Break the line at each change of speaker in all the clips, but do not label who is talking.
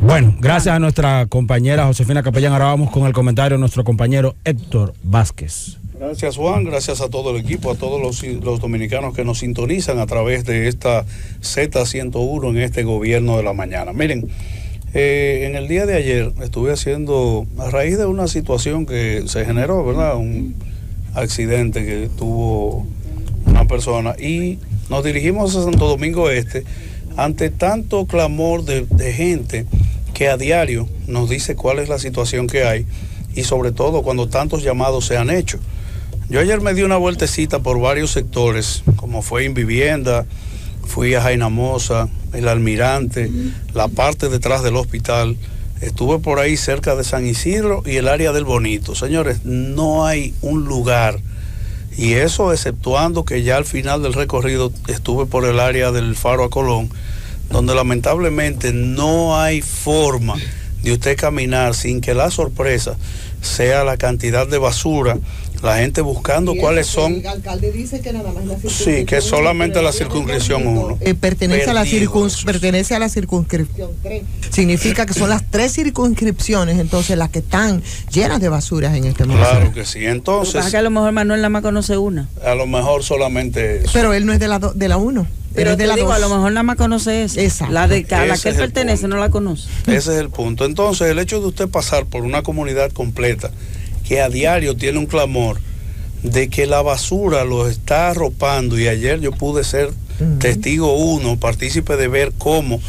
Bueno, gracias a nuestra compañera Josefina Capellán. Ahora vamos con el comentario de nuestro compañero Héctor Vázquez.
Gracias, Juan, gracias a todo el equipo, a todos los dominicanos que nos sintonizan a través de esta Z101 en este gobierno de la mañana. Miren, en el día de ayer estuve haciendo, a raíz de una situación que se generó, ¿verdad? Un accidente que tuvo una persona, y nos dirigimos a Santo Domingo Este ante tanto clamor de gente que a diario nos dice cuál es la situación que hay, y sobre todo cuando tantos llamados se han hecho. Yo ayer me di una vueltecita por varios sectores, como fue Invivienda, fui a Jainamosa, el Almirante, la parte detrás del hospital, estuve por ahí cerca de San Isidro y el área del Bonito. Señores, no hay un lugar, y eso exceptuando que ya al final del recorrido estuve por el área del Faro a Colón, donde lamentablemente no hay forma de usted caminar sin que la sorpresa sea la cantidad de basura, la gente buscando cuáles son.
El alcalde dice que nada más la
circunscripción. Sí, que es solamente la circunscripción 1.
Pertenece a la circunscripción 3. Significa que son las 3 circunscripciones, entonces las que están llenas de basuras en este momento.
Claro que sí. Entonces,
que a lo mejor Manuel nada más conoce una.
A lo mejor solamente eso.
Pero él no es de la 1.
Pero te digo, a lo mejor nada más conoce esa.
Exacto.
La de a la que él pertenece no la conoce.
Ese es el punto. Entonces, el hecho de usted pasar por una comunidad completa que a diario tiene un clamor de que la basura lo está arropando, y ayer yo pude ser testigo uno, partícipe de ver cómo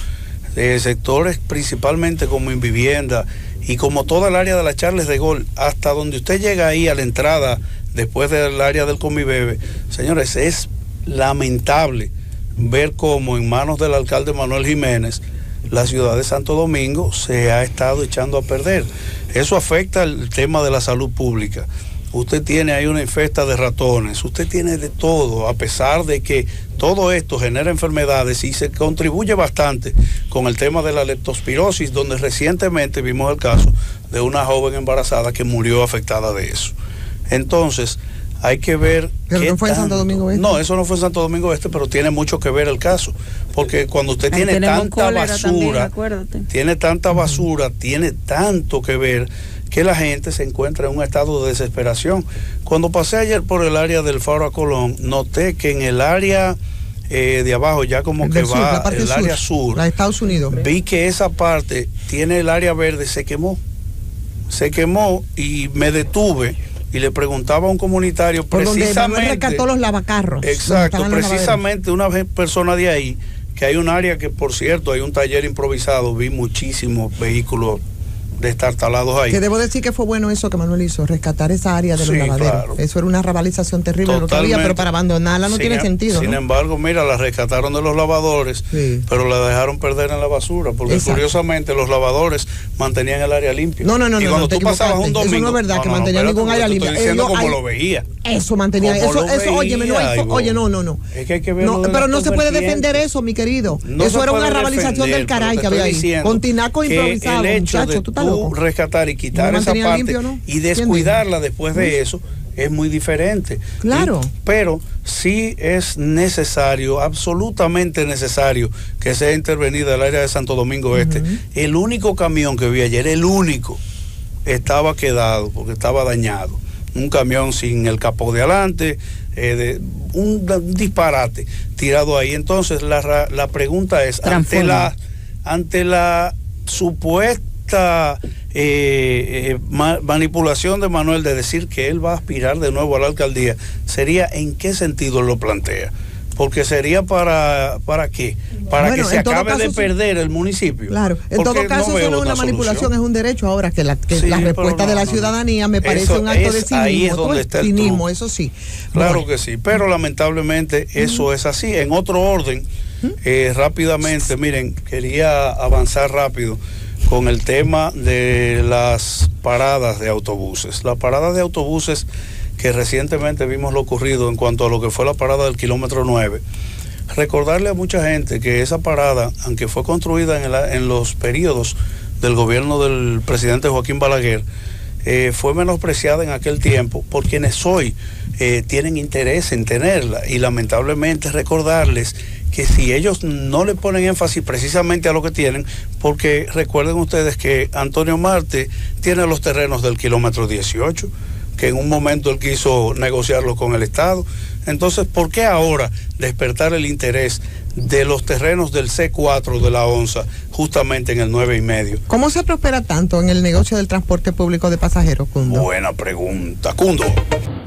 sectores principalmente como Invivienda y como toda el área de la Charles de Gaulle, hasta donde usted llega ahí a la entrada después del área del Comibebe, señores, es lamentable ver cómo en manos del alcalde Manuel Jiménez la ciudad de Santo Domingo se ha estado echando a perder. Eso afecta el tema de la salud pública. Usted tiene ahí una infesta de ratones, usted tiene de todo, a pesar de que todo esto genera enfermedades y se contribuye bastante con el tema de la leptospirosis, donde recientemente vimos el caso de una joven embarazada que murió afectada de eso. Entonces, hay que ver.
¿Pero no fue en Santo Domingo Este?
No, eso no fue en Santo Domingo Este, pero tiene mucho que ver el caso, porque cuando usted tiene tanta basura, tiene tanta basura, tiene tanto que ver que la gente se encuentra en un estado de desesperación. Cuando pasé ayer por el área del Faro a Colón, noté que en el área de abajo, ya como que va el área sur,
la de Estados Unidos,
vi que esa parte tiene el área verde, se quemó y me detuve y le preguntaba a un comunitario
por
precisamente
donde rescató los lavacarros.
Exacto, precisamente una persona de ahí, que hay un área que, por cierto, hay un taller improvisado, vi muchísimos vehículos destartalados ahí.
Que debo decir que fue bueno eso que Manuel hizo, rescatar esa área de los lavaderos. Claro. Eso era una rabalización terrible lo que había, pero para abandonarla no tiene sentido.
Sin embargo, mira, la rescataron de los lavadores, pero la dejaron perder en la basura, porque curiosamente los lavadores mantenían el área limpia.
No.
Y cuando tú pasabas un domingo,
eso no es verdad, que mantenían ningún área limpia.
Estoy diciendo como lo veía.
Eso mantenía, óyeme, no.
Es que hay que verlo.
Pero no se puede defender eso, mi querido. Eso era una rabalización del caray que había ahí. Con tinaco improvisado, muchacho, tú estás loco.
Rescatar y quitar esa parte limpio, ¿no? Y descuidarla después de eso es muy diferente.
Claro.
Pero sí es necesario, absolutamente necesario, que sea intervenida el área de Santo Domingo Este. El único camión que vi ayer, el único, estaba quedado porque estaba dañado. Un camión sin el capó de adelante, un disparate tirado ahí. Entonces la pregunta es, ante la supuesta manipulación de Manuel de decir que él va a aspirar de nuevo a la alcaldía, sería en qué sentido lo plantea, porque sería para qué, para que se acabe de perder el municipio.
Claro, en todo caso eso no es una manipulación, es un derecho. Ahora que la respuesta de la ciudadanía me parece un acto de cinismo.
Ahí es donde está el
cinismo, eso sí.
Claro que sí, pero lamentablemente eso es así. En otro orden, rápidamente, miren, quería avanzar rápido con el tema de las paradas de autobuses. Las paradas de autobuses que recientemente vimos lo ocurrido en cuanto a lo que fue la parada del kilómetro 9. Recordarle a mucha gente que esa parada, aunque fue construida en los periodos del gobierno del presidente Joaquín Balaguer, fue menospreciada en aquel tiempo por quienes hoy tienen interés en tenerla, y lamentablemente recordarles que si ellos no le ponen énfasis precisamente a lo que tienen, porque recuerden ustedes que Antonio Marte tiene los terrenos del kilómetro 18, que en un momento él quiso negociarlo con el Estado. Entonces, ¿por qué ahora despertar el interés de los terrenos del C4 de la ONSA justamente en el 9,5?
¿Cómo se prospera tanto en el negocio del transporte público de pasajeros, Cundo?
Buena pregunta, Cundo.